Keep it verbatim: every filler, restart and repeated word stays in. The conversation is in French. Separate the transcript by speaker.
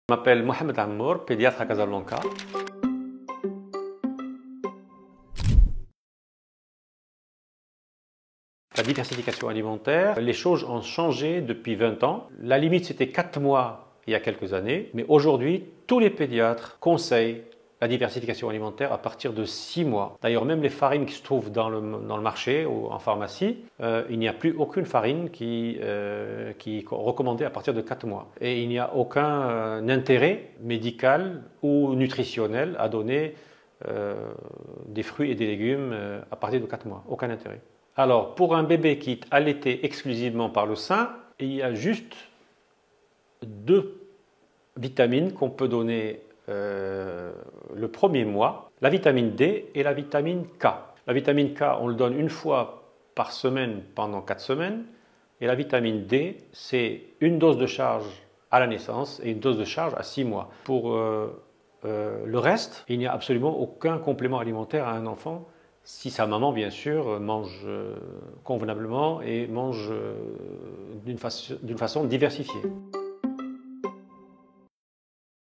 Speaker 1: Je m'appelle Mohamed Ammour, pédiatre à Casablanca. La diversification alimentaire, les choses ont changé depuis vingt ans. La limite, c'était quatre mois il y a quelques années. Mais aujourd'hui, tous les pédiatres conseillent la diversification alimentaire à partir de six mois. D'ailleurs, même les farines qui se trouvent dans le, dans le marché ou en pharmacie, euh, il n'y a plus aucune farine qui, euh, qui est recommandée à partir de quatre mois. Et il n'y a aucun euh, intérêt médical ou nutritionnel à donner euh, des fruits et des légumes euh, à partir de quatre mois. Aucun intérêt. Alors, pour un bébé qui est allaité exclusivement par le sein, il y a juste deux vitamines qu'on peut donner euh, le premier mois, la vitamine D et la vitamine K. La vitamine K, on le donne une fois par semaine pendant quatre semaines. Et la vitamine D, c'est une dose de charge à la naissance et une dose de charge à six mois. Pour euh, euh, le reste, il n'y a absolument aucun complément alimentaire à un enfant si sa maman, bien sûr, mange euh, convenablement et mange euh, d'une fa- d'une façon diversifiée.